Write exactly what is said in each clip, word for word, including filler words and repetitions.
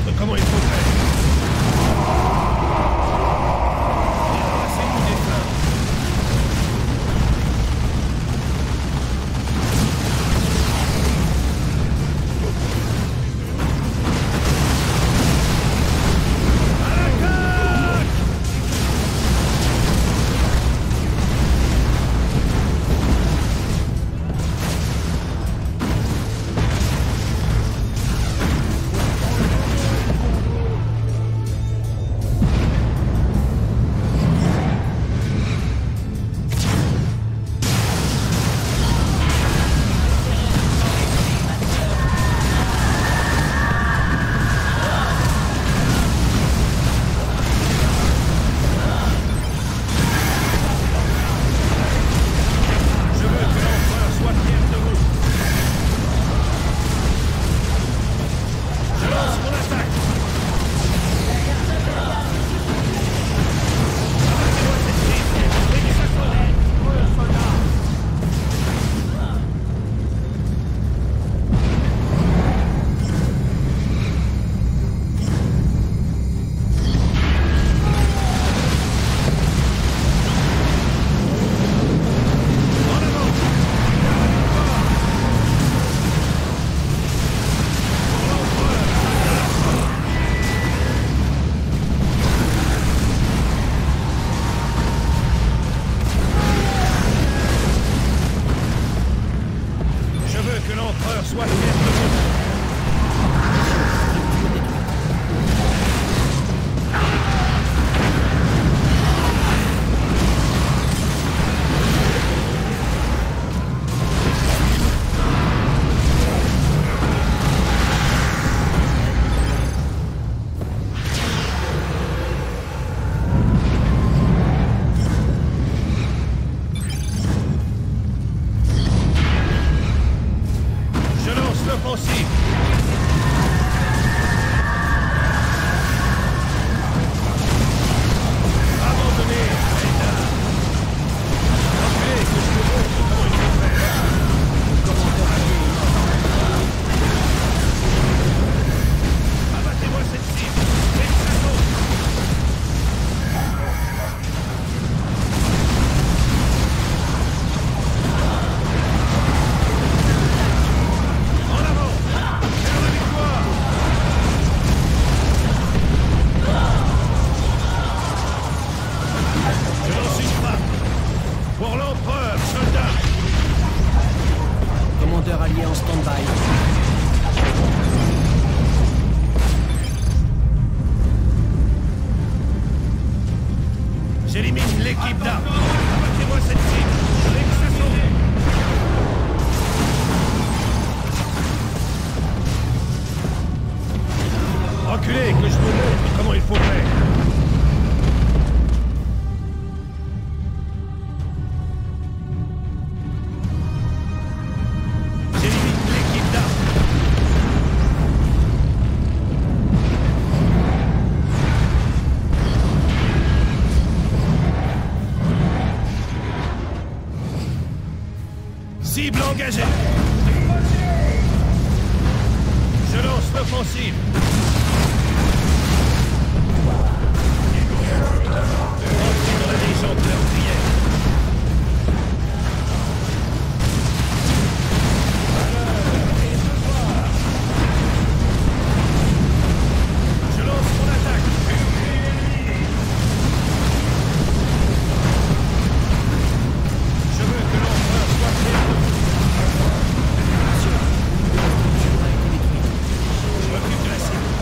montre comment il faut faire. Débarrassez-nous des flammes. Allié en stand-by. J'élimine l'équipe d'armes. Abattez-moi cette cible. Avec ce son. Reculez, que je vous montre comment il faut faire. Cible engagée. Je lance l'offensive. Entrez dans la légende de leur prière. Je lance mon attaque. Je veux que l'empereur soit fier de vous. Je m'occupe de la cible.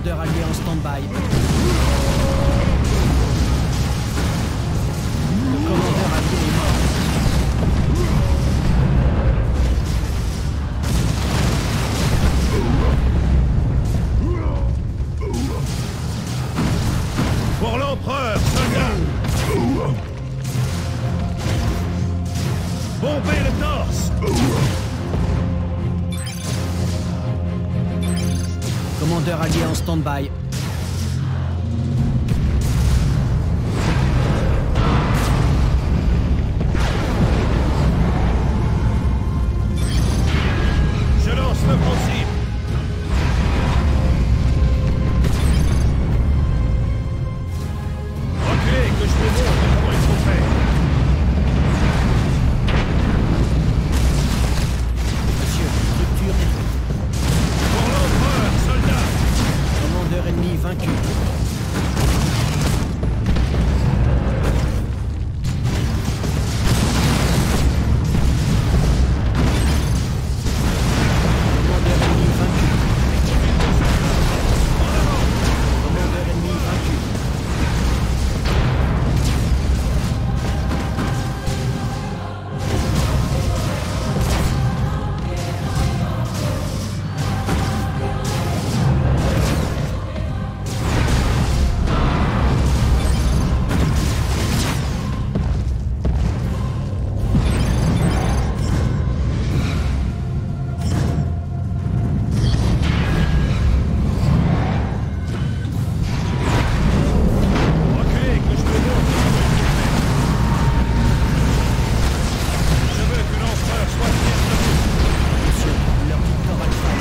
commandeur allié en stand-by. Le commandeur allié est mort. Pour l'empereur, soldats! Bombez le torse! Commandeur allié en stand-by. Je lance l'offensive! Reculez, que je vous montre comment il faut faire! Monsieur, structure détruite. Pour l'empereur, soldats! Commandeur ennemi vaincu. Commandeur ennemi vaincu. Commandeur ennemi vaincu. Reculez, que je vous montre comment il faut faire! Je veux que l'empereur soit fier de vous! Monsieur, leur victoire alpha.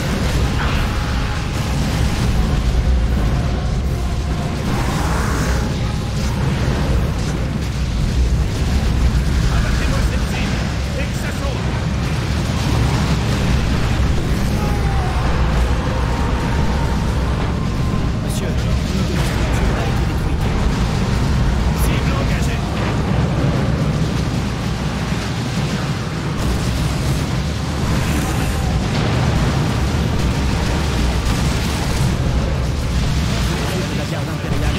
Abattez-moi cette cible et que ça saute! Monsieur, une de nos structures a été détruite. Cible engagée! De la garde impériale.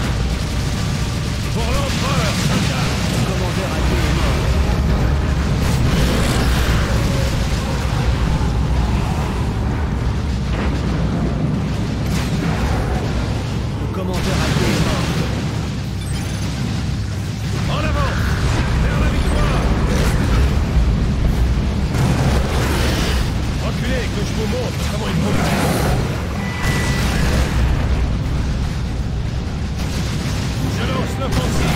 Pour l'empereur, soldats! Le commandeur allié est mort. Le commandeur allié est mort. En avant! Vers la victoire! Reculez, que je vous montre comment il faut faire! Je lance l'offensive!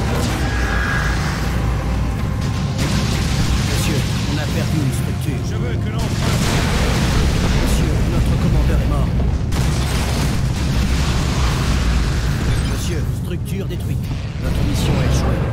Monsieur, on a perdu une structure. Je veux que l'empereur... Monsieur, notre commandeur est mort. Monsieur, structure détruite. Notre mission a échoué.